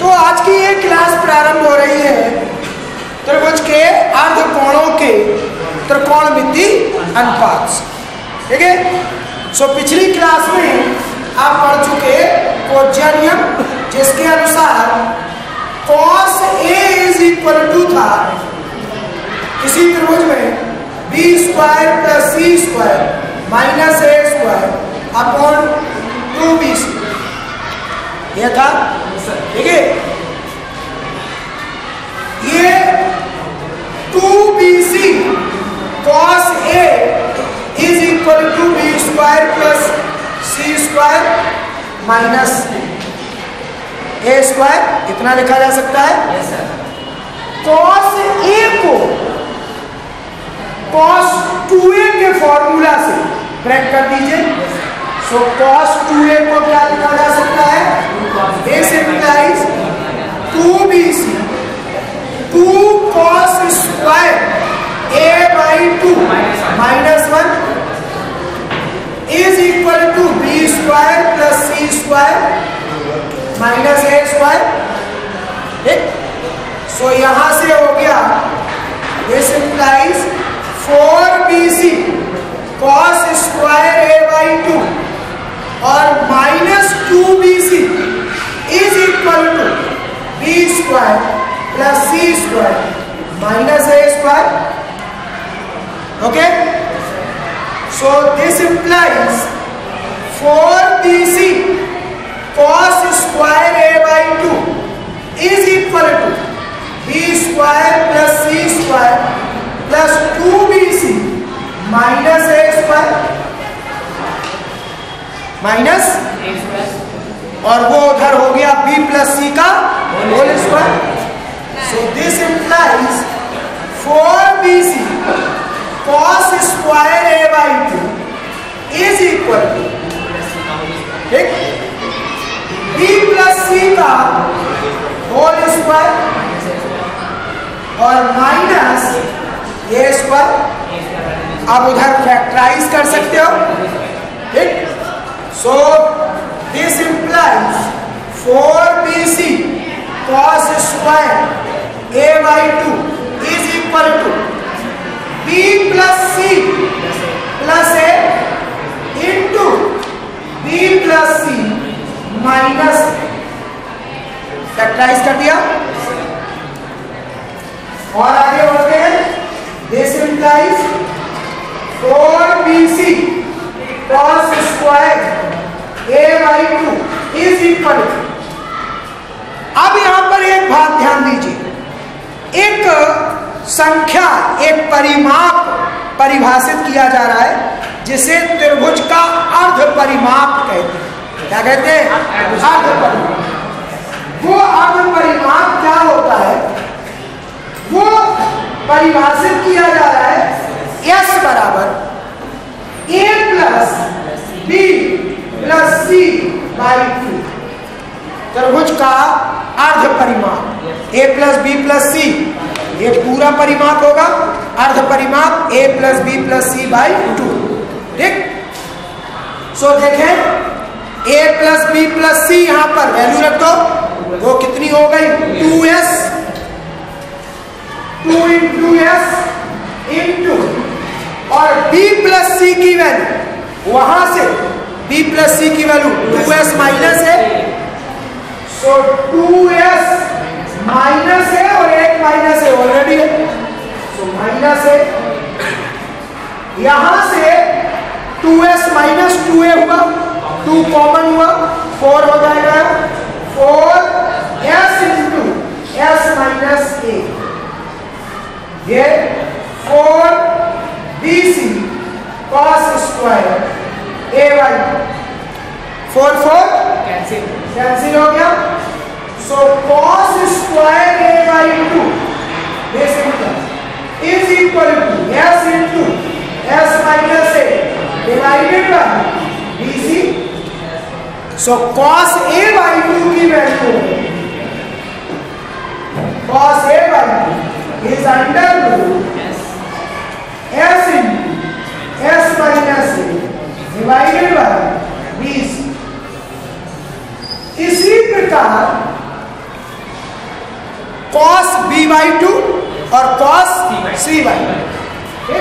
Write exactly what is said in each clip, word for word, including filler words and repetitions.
तो आज की ये क्लास प्रारंभ हो रही है त्रिभुज के अर्धकोणों के त्रिकोणमिति अनुपात से, ठीक है। सो पिछली क्लास में आप पढ़ चुके कोज्या नियम, जिसके अनुसार cos A is equal to था किसी त्रिभुज में B square plus C square minus A square upon two B C, यह था, ठीक है। ये two B C cos A is equal to B square plus C square minus A square, इतना लिखा जा सकता है। yes, cos A को cos टू ए के फॉर्मूला से ब्रेक कर दीजिए। सो cos टू ए को क्या लिखा जा सकता है? This implies two B C two cos square A by two minus one is equal to B square plus C square minus A square, ठीक। सो यहां से हो गया this implies four B C cos square A by two और minus two B C is equal to B square plus C square minus A square, okay. So this implies four B C cos square a by two is equal to b square plus c square plus two B C minus a square minus और वो उधर हो गया b plus c का whole square. So this implies four B C cos square a by two is equal to, ठीक, b plus C का whole square और minus A square. आप उधर फैक्टराइज कर सकते हो, ठीक। So this implies four B C cos square A by two is equal to B plus C plus A into B plus C minus, factorise कर दिया और आगे बढ़ते हैं। This implies four B C cos square A by two is equal. अब यहां पर एक बात ध्यान दीजिए, एक संख्या, एक परिमाप परिभाषित किया जा रहा है जिसे त्रिभुज का अर्ध परिमाप कहते हैं। क्या कहते हैं? अर्ध परिमाप। वो अर्ध परिमाप क्या होता है? वो परिभाषित किया जा रहा है S बराबर A plus B plus C by two, त्रिभुज का अर्ध परिमाप A plus B plus C, एक पूरा परिमाप होगा, अर्ध परिमाप A plus B plus C by two, ठीक। सो देखें a plus B plus C, यहां पर वैल्यू रख दो, वो कितनी हो गई? Two S, two into S into और b प्लस सी की वैल्यू, वहां से b प्लस सी की वैल्यू टू एस माइनस है। सो टू एस माइनस है और एक माइनस है ऑलरेडी है, सो माइनस है। यहां से two S minus two a हुआ, टू कॉमन हुआ, फोर हो जाएगा। Four s into S minus a, ये four B C cos square A by four four cancel cancel हो गया। So cos square A by two this is equal to s into S minus A divided by B c. So cos a by two की value cos a by two is under root s into s minus A divided by B C. इसी प्रकार cos B by two और cos C by two.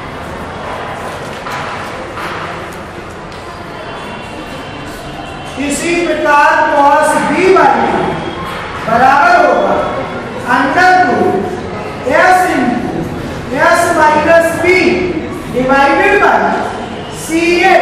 इसी प्रकार cos B by two बराबर होगा under root S into S minus B divided by C A.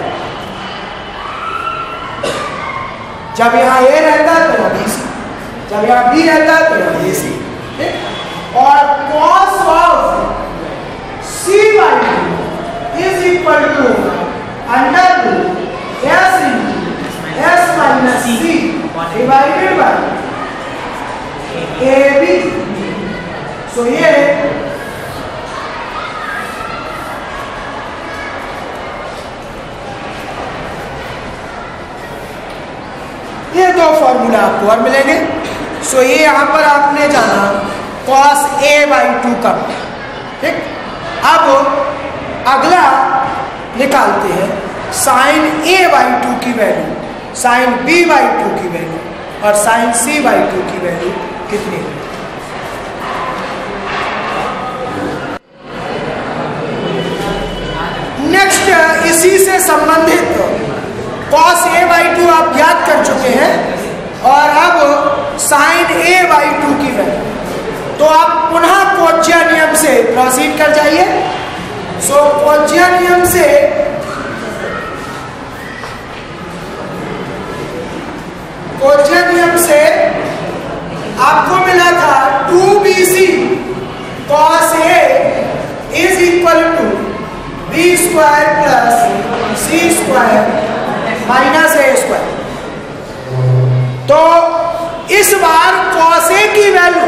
जब यहाँ ए रहता है तो यहाँ बी सी, जब यहाँ बी रहता है तो यहाँ ए सी। और cos of C by two is equal to under root S into S minus C divided by A B. So ये ये दो फॉर्मूला आपको और मिलेंगे। सो ये यहां पर आपने जाना कॉस ए बाई टू का। ठीक, अब अगला निकालते हैं साइन ए बाई टू की value, sine B by two की वैल्यू और साइन सी बाई टू की वैल्यू कितनी है। नेक्स्ट इसी से संबंधित कॉस ए बाई टू आप याद कर चुके हैं और अब साइन ए बाई टू की वैल्यू। तो आप पुनः कोज्या नियम से प्रोसीड कर जाइए। सो कोज्या नियम से कोज्या नियम से आपको मिला था two B C cos A is equal to B square plus C square minus A square. तो इस बार कॉस ए की वैल्यू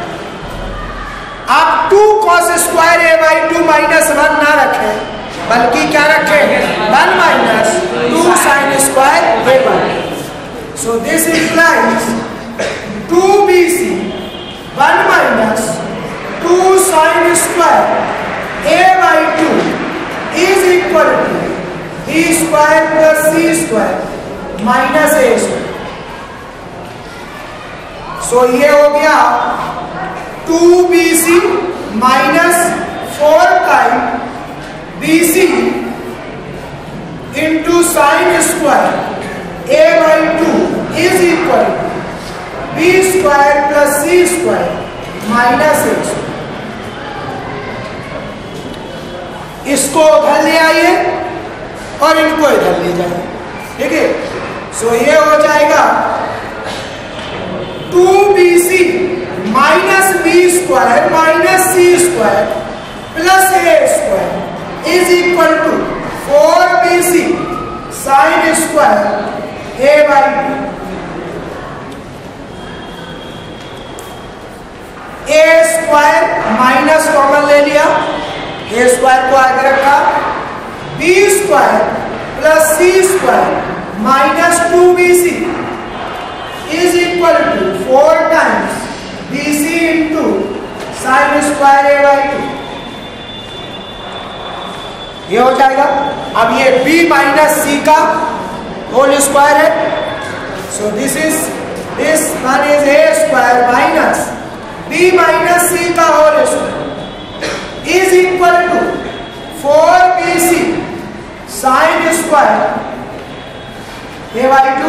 आप two cos square A by two minus one ना रखें, बल्कि क्या रखें, one minus two sine square A by. So this implies two B C one minus two sin square a by two is equal to b square plus c square minus a square। So ये हो गया two B C minus four time B C into sin square a by two is equal to b square plus c square minus a square। इसको उधर ले आइए और इनको इधर ले जाइए। ठीक है, सो ये हो जाएगा two B C minus B square minus C square plus A square is equal to four B C sine square A by two. A square minus common ले लिया, ए स्क्वायर को आगे रखा, B square plus C square minus two B C is equal to four times B C into sine square A by two. ये हो जाएगा। अब ये b माइनस सी का होल स्क्वायर है। So this is this one is A square minus b minus C का whole square is equal to four B C sine square A by two.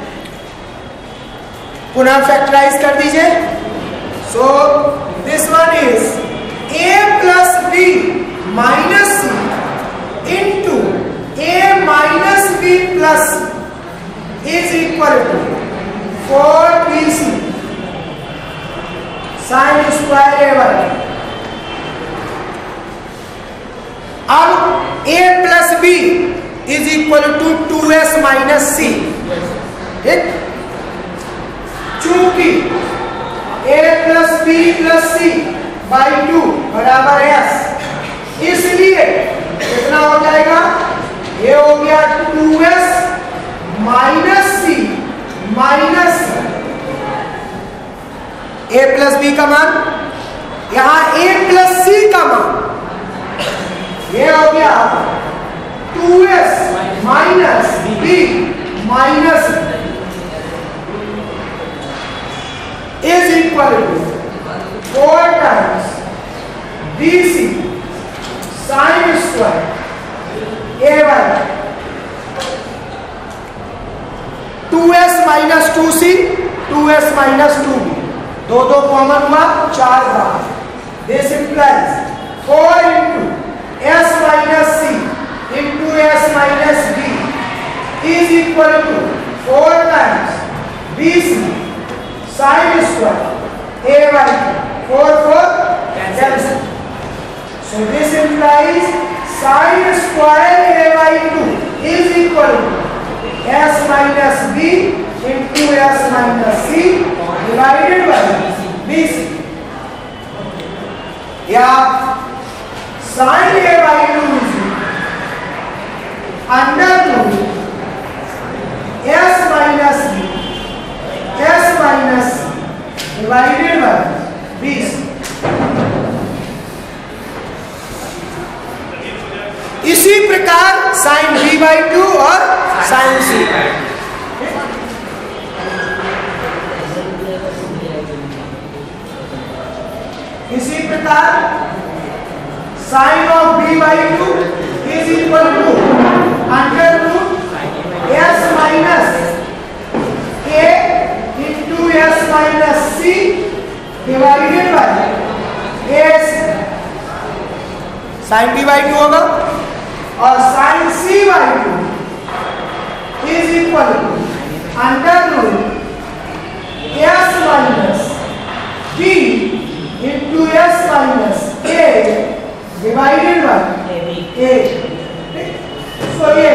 पुनः factorise कर दीजिए। So this one is a plus B minus C into A minus B plus is equal to four B C sine square A by. अब a plus B is equal to two S minus C. ठीक, चूंकि a plus B plus C by two बराबर एस, इसलिए कितना हो जाएगा, ये हो गया two S minus C minus a plus B का मान, यहां a प्लस सी का मान, ये हो गया two S minus B minus is equal to minus two C two S minus two B, दो दो कॉमन हुआ, चार भाग। This implies four into S minus C into S minus D is equal to four times B C sine square A by four four cancel. So this implies sin square a by two is equal to s minus b into s minus c divided by bc. या sin a by two is under root s minus b s minus c divided by bc. इसी प्रकार sine B by two और sine C, इसी प्रकार sine of B by two is equal to under root S minus A into S minus C divided by S. Sine B by two होगा और sine C by two is equal to under root S minus B into S minus A divided by A. तो ये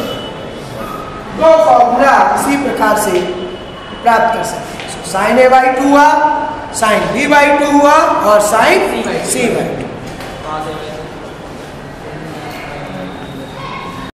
दो formula इसी प्रकार से प्राप्त कर सकते हैं। साइन ए बाई टू हुआ, साइन बी बाई टू हुआ और साइन सी बाई टू।